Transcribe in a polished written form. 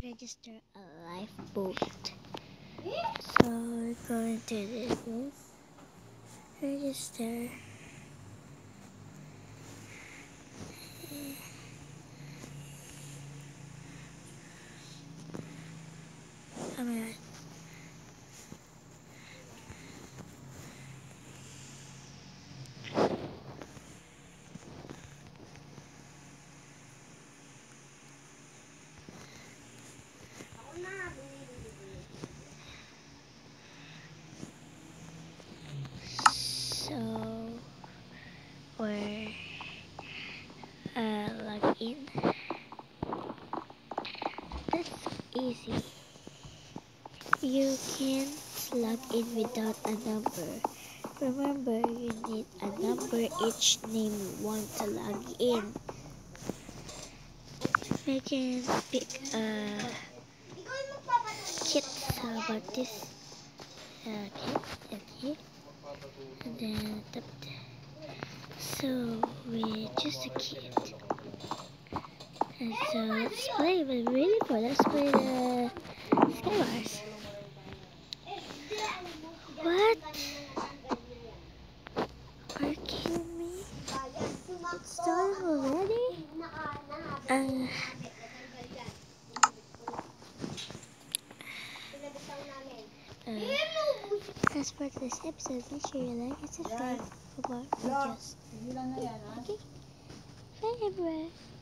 register a lifeboat. So we're going to do this. Register. Oh my god. So we're log in. That's easy. You can't log in without a number. Remember, you need a number each name you want to log in. We can pick a kit. How about this? Okay. And then tap. So we choose a kit. And so let's play, but really for let's play the Skywars. What? Are you kidding me? It's starting already? That's for this episode. Make sure you like and subscribe for more videos. Okay? Bye everyone.